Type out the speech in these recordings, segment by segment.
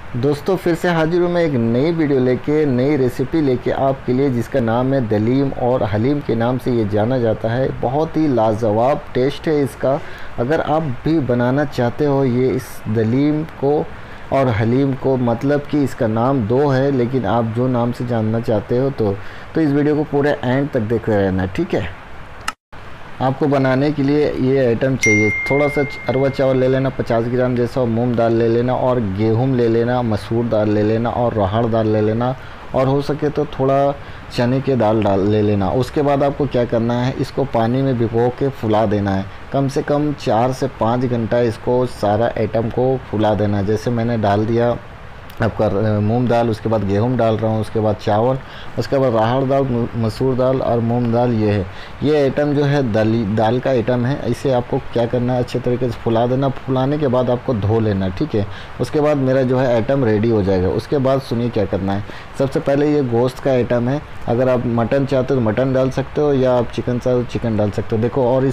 दोस्तों फिर से हाजिर हूँ मैं एक नई वीडियो लेके, नई रेसिपी लेके आपके लिए, जिसका नाम है दलीम और हलीम के नाम से ये जाना जाता है। बहुत ही लाजवाब टेस्ट है इसका। अगर आप भी बनाना चाहते हो ये इस दलीम को और हलीम को, मतलब कि इसका नाम दो है लेकिन आप जो नाम से जानना चाहते हो तो इस वीडियो को पूरे एंड तक देखते रहना, ठीक है। आपको बनाने के लिए ये आइटम चाहिए। थोड़ा सा अरवा चावल ले लेना 50 ग्राम जैसा, और मूंग दाल ले लेना, और गेहूं ले लेना, मसूर दाल ले लेना, और राहड़ दाल ले लेना, और हो सके तो थोड़ा चने के दाल ले लेना। उसके बाद आपको क्या करना है, इसको पानी में भिगो के फुला देना है। कम से कम 4 से 5 घंटा इसको सारा आइटम को फुला देना है। जैसे मैंने डाल दिया आपका मूंग दाल, उसके बाद गेहूं डाल रहा हूँ, उसके बाद चावल, उसके बाद राहड़ दाल, मसूर दाल और मूंग दाल। ये है, ये आइटम जो है दाल का आइटम है। इसे आपको क्या करना है, अच्छे तरीके से फुला देना। फुलाने के बाद आपको धो लेना, ठीक है। उसके बाद मेरा जो है आइटम रेडी हो जाएगा। उसके बाद सुनिए क्या करना है। सबसे पहले ये गोश्त का आइटम है। अगर आप मटन चाहते हो तो मटन डाल सकते हो, या आप चिकन चाहते हो चिकन डाल सकते हो। देखो, और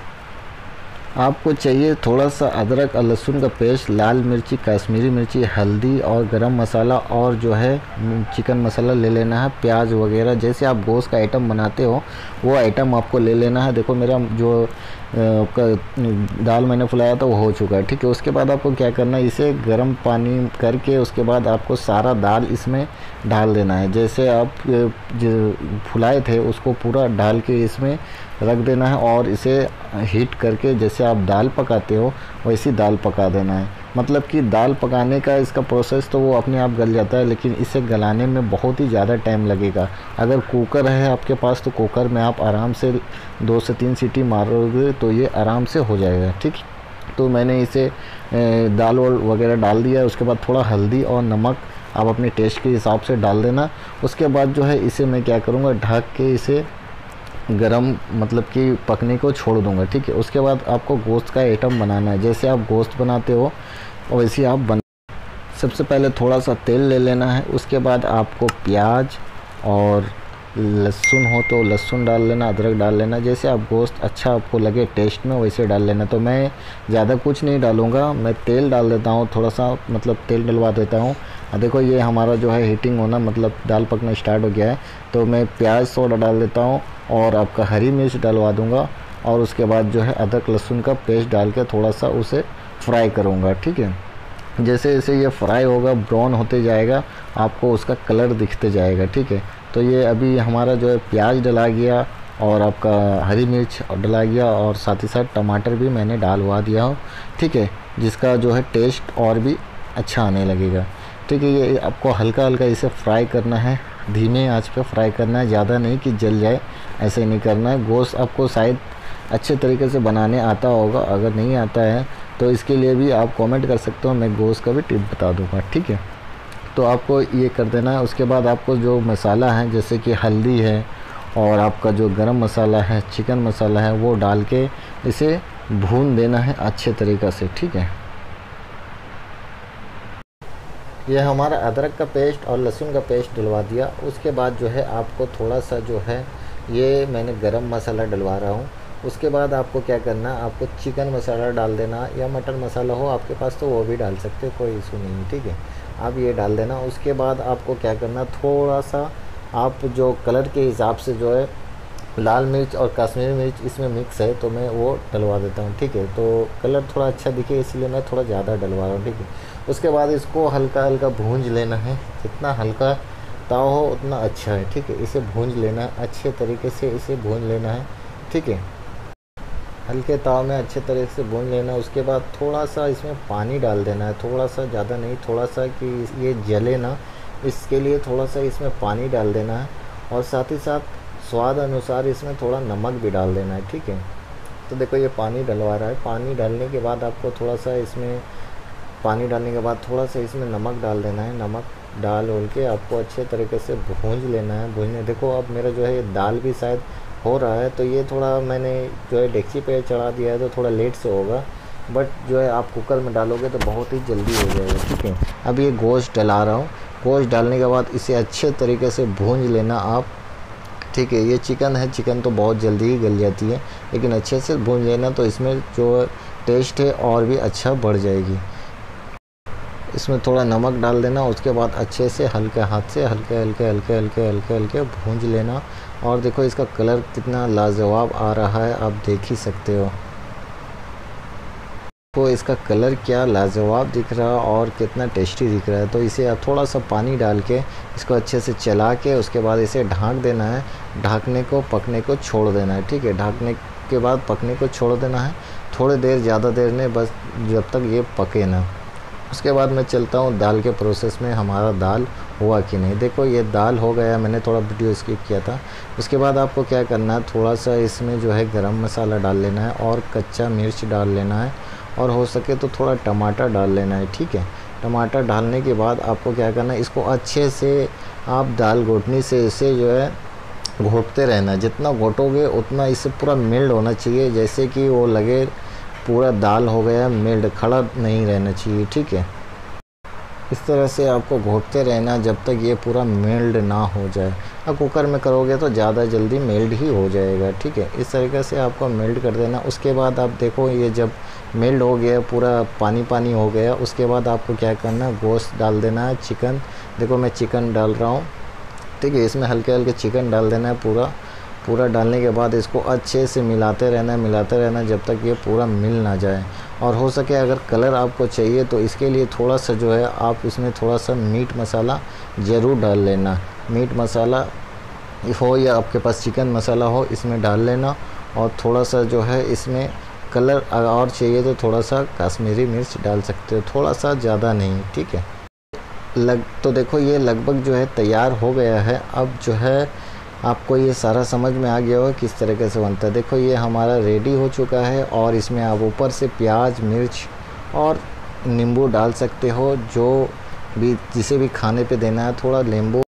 आपको चाहिए थोड़ा सा अदरक और लहसुन का पेस्ट, लाल मिर्ची, कश्मीरी मिर्ची, हल्दी और गरम मसाला, और जो है चिकन मसाला ले लेना है। प्याज वगैरह जैसे आप गोश्त का आइटम बनाते हो वो आइटम आपको ले लेना है। देखो मेरा जो दाल मैंने फुलाया था वो हो चुका है, ठीक है। उसके बाद आपको क्या करना है, इसे गर्म पानी करके उसके बाद आपको सारा दाल इसमें डाल देना है। जैसे आप जो फुलाए थे उसको पूरा डाल के इसमें रख देना है, और इसे हीट करके जैसे आप दाल पकाते हो वैसी दाल पका देना है। मतलब कि दाल पकाने का इसका प्रोसेस तो वो अपने आप गल जाता है, लेकिन इसे गलाने में बहुत ही ज़्यादा टाइम लगेगा। अगर कुकर है आपके पास तो कुकर में आप आराम से 2 से 3 सीटी मारोगे तो ये आराम से हो जाएगा, ठीक। तो मैंने इसे दाल वगैरह डाल दिया। उसके बाद थोड़ा हल्दी और नमक आप अपने टेस्ट के हिसाब से डाल देना। उसके बाद जो है इसे मैं क्या करूँगा, ढक के इसे गरम मतलब कि पकने को छोड़ दूंगा, ठीक है। उसके बाद आपको गोश्त का आइटम बनाना है। जैसे आप गोश्त बनाते हो वैसे आप सबसे पहले थोड़ा सा तेल ले लेना है। उसके बाद आपको प्याज और लहसुन हो तो लहसुन डाल लेना, अदरक डाल लेना। जैसे आप गोश्त अच्छा आपको लगे टेस्ट में वैसे डाल लेना। तो मैं ज़्यादा कुछ नहीं डालूँगा, मैं तेल डाल देता हूँ थोड़ा सा, मतलब तेल डलवा देता हूँ। देखो ये हमारा जो है हीटिंग होना, मतलब दाल पकना स्टार्ट हो गया है। तो मैं प्याज थोड़ा डाल देता हूँ, और आपका हरी मिर्च डलवा दूँगा, और उसके बाद जो है अदरक लहसुन का पेस्ट डाल के थोड़ा सा उसे फ्राई करूँगा, ठीक है। जैसे जैसे ये फ्राई होगा, ब्राउन होते जाएगा, आपको उसका कलर दिखते जाएगा, ठीक है। तो ये अभी हमारा जो है प्याज डला गया, और आपका हरी मिर्च डला गया, और साथ ही साथ टमाटर भी मैंने डालवा दिया हो, ठीक है, जिसका जो है टेस्ट और भी अच्छा आने लगेगा, ठीक है। ये आपको हल्का हल्का इसे फ्राई करना है, धीमे आंच पे फ्राई करना है, ज़्यादा नहीं कि जल जाए, ऐसे नहीं करना है। गोश्त आपको शायद अच्छे तरीके से बनाने आता होगा, अगर नहीं आता है तो इसके लिए भी आप कमेंट कर सकते हो, मैं गोश्त का भी टिप बता दूंगा, ठीक है। तो आपको ये कर देना है। उसके बाद आपको जो मसाला है, जैसे कि हल्दी है और आपका जो गरम मसाला है, चिकन मसाला है, वो डाल के इसे भून देना है अच्छे तरीक़े से, ठीक है। यह हमारा अदरक का पेस्ट और लहसुन का पेस्ट डलवा दिया। उसके बाद जो है आपको थोड़ा सा जो है ये मैंने गरम मसाला डलवा रहा हूँ। उसके बाद आपको क्या करना, आपको चिकन मसाला डाल देना, या मटन मसाला हो आपके पास तो वो भी डाल सकते हो, कोई इशू नहीं, ठीक है। आप ये डाल देना। उसके बाद आपको क्या करना, थोड़ा सा आप जो कलर के हिसाब से जो है लाल मिर्च और कश्मीरी मिर्च इसमें मिक्स है, तो मैं वो डलवा देता हूँ, ठीक है। तो कलर थोड़ा अच्छा दिखे इसलिए मैं थोड़ा ज़्यादा डलवा रहा हूँ, ठीक है। उसके बाद इसको हल्का हल्का भूंज लेना है, जितना हल्का ताव हो उतना अच्छा है, ठीक है। इसे भूंज लेना है अच्छे तरीके से, इसे भूंज लेना है, ठीक है। हल्के ताव में अच्छे तरीके से भून लेना। उसके बाद थोड़ा सा इसमें पानी डाल देना है, थोड़ा सा, ज़्यादा नहीं, थोड़ा सा, कि ये जले ना, इसके लिए थोड़ा सा इसमें पानी डाल देना है। और साथ ही साथ स्वाद अनुसार इसमें थोड़ा नमक भी डाल देना है, ठीक है। तो देखो ये पानी डलवा रहा है। पानी डालने के बाद आपको थोड़ा सा इसमें, पानी डालने के बाद थोड़ा सा इसमें नमक डाल देना है। नमक डाल उल के आपको अच्छे तरीके से भूंज लेना है। भूंजने, देखो अब मेरा जो है ये दाल भी शायद हो रहा है, तो ये थोड़ा मैंने जो है डेक्ची पे चढ़ा दिया है तो थोड़ा लेट से होगा, बट जो है आप कुकर में डालोगे तो बहुत ही जल्दी हो जाएगा, ठीक है। अब ये गोश्त डला रहा हूँ। गोश्त डालने के बाद इसे अच्छे तरीके से भूंज लेना आप, ठीक है। ये चिकन है, चिकन तो बहुत जल्दी ही गल जाती है, लेकिन अच्छे से भूंज लेना तो इसमें जो टेस्ट है और भी अच्छा बढ़ जाएगी। इसमें थोड़ा नमक डाल देना। उसके बाद अच्छे से हल्के हाथ से हल्के हल्के हल्के हल्के हल्के हल्के भूंज लेना। और देखो इसका कलर कितना लाजवाब आ रहा है, आप देख ही सकते हो। तो इसका कलर क्या लाजवाब दिख रहा है और कितना टेस्टी दिख रहा है। तो इसे आप थोड़ा सा पानी डाल के इसको अच्छे से चला के उसके बाद इसे ढक देना है। ढकने को पकने को छोड़ देना है, ठीक है। ढकने के बाद पकने को छोड़ देना है थोड़ी देर, ज़्यादा देर नहीं, बस जब तक ये पके ना। उसके बाद मैं चलता हूँ दाल के प्रोसेस में, हमारा दाल हुआ कि नहीं। देखो ये दाल हो गया, मैंने थोड़ा वीडियो स्किप किया था। उसके बाद आपको क्या करना है, थोड़ा सा इसमें जो है गरम मसाला डाल लेना है और कच्चा मिर्च डाल लेना है और हो सके तो थोड़ा टमाटर डाल लेना है, ठीक है। टमाटर डालने के बाद आपको क्या करना है, इसको अच्छे से आप दाल घोटनी से इसे जो है घोटते रहना। जितना घोटोगे उतना इसे पूरा मेल्ट होना चाहिए, जैसे कि वो लगे पूरा दाल हो गया मेल्ट, खड़ा नहीं रहना चाहिए, ठीक है। इस तरह से आपको घोटते रहना जब तक ये पूरा मेल्ट ना हो जाए। अब कुकर में करोगे तो ज़्यादा जल्दी मेल्ट ही हो जाएगा, ठीक है। इस तरीके से आपको मेल्ट कर देना। उसके बाद आप देखो ये जब मेल्ट हो गया, पूरा पानी पानी हो गया, उसके बाद आपको क्या करना है, गोश्त डाल देना है, चिकन। देखो मैं चिकन डाल रहा हूँ, ठीक है। इसमें हल्के हल्के चिकन डाल देना है पूरा डालने के बाद इसको अच्छे से मिलाते रहना जब तक ये पूरा मिल ना जाए। और हो सके अगर कलर आपको चाहिए तो इसके लिए थोड़ा सा जो है आप इसमें थोड़ा सा मीट मसाला ज़रूर डाल लेना। मीट मसाला हो या आपके पास चिकन मसाला हो, इसमें डाल लेना। और थोड़ा सा जो है इसमें कलर और चाहिए तो थोड़ा सा कश्मीरी मिर्च डाल सकते हो, थोड़ा सा, ज़्यादा नहीं, ठीक है। तो देखो ये लगभग जो है तैयार हो गया है। अब जो है आपको ये सारा समझ में आ गया होगा किस तरीके से बनता है। देखो ये हमारा रेडी हो चुका है और इसमें आप ऊपर से प्याज, मिर्च और नींबू डाल सकते हो, जो भी जिसे भी खाने पे देना है थोड़ा नींबू